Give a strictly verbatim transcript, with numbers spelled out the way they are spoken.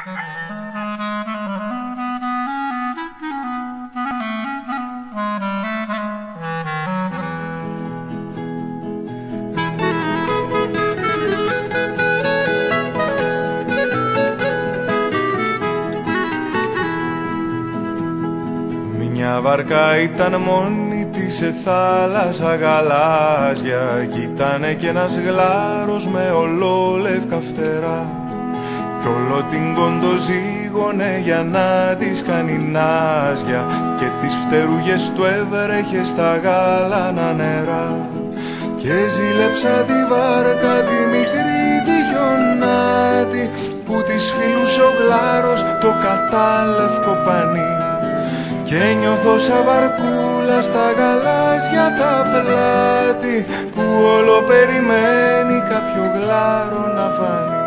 Μια βάρκα ήταν μόνη της σε θάλασσα γαλάζια κι ήτανε κι ένας γλάρος με ολόλευκα φτερά κι όλο την κοντοζήγωνε για να της κάνει νάζια και τις φτερούγες του έβρεχε στα γάλανα νερά και ζήλεψα τη βάρκα τη μικρή τη χιονάτη που της φιλούσε ο γλάρος το κατάλευκο πανί και νιώθω σαν βαρκούλα στα γαλάζια τα πλάτη που όλο περιμένει κάποιο γλάρο να φανεί.